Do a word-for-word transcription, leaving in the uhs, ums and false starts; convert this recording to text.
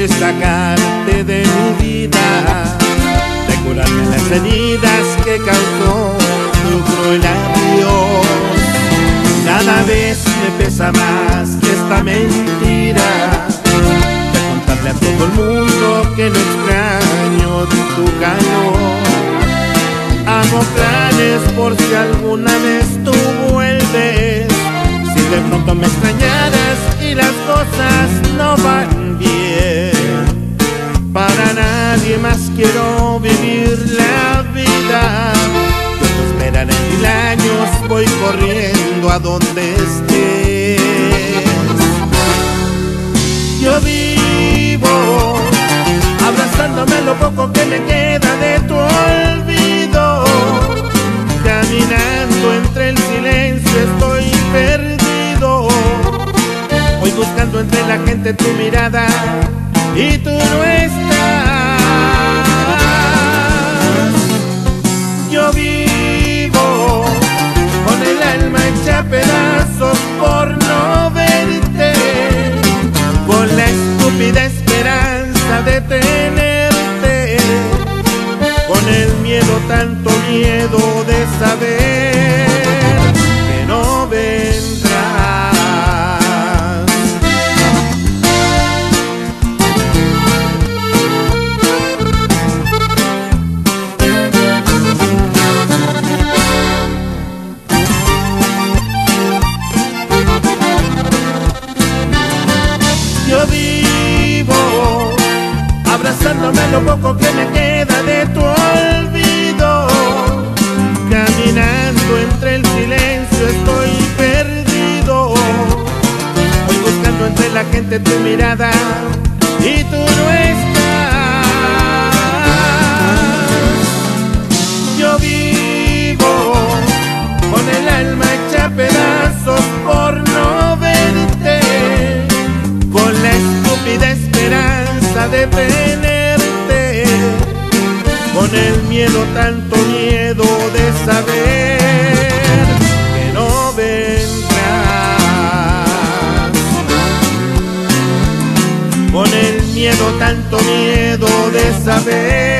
de sacarte de mi vida, de curarme las heridas que causó tu cruel adiós. Cada vez me pesa más que esta mentira de contarle a todo el mundo que no extraño tu calor. Hago planes por si alguna vez tú vuelves, si de pronto me extrañaras y las cosas no van bien. Para nadie más quiero vivir la vida, yo te esperaré mil años, voy corriendo a donde estés. Yo vivo abrazándome lo poco que me queda de tu olvido, caminando entre el silencio estoy perdido, voy buscando entre la gente tu mirada y tú no estás. Yo vivo con el alma hecha pedazos por no verte, con la estúpida esperanza de tenerte, con el miedo, tanto miedo de saber que no vendrás. Yo vivo abrazándome lo poco que me queda de tu olvido, caminando entre el silencio estoy perdido, voy buscando entre la gente tu mirada y tú no estás. Yo vivo con el alma hecha pedazos por no verte, con la estúpida esperanza de tenerte, con el miedo, tanto miedo de saber que no vendrás, con el miedo, tanto miedo de saber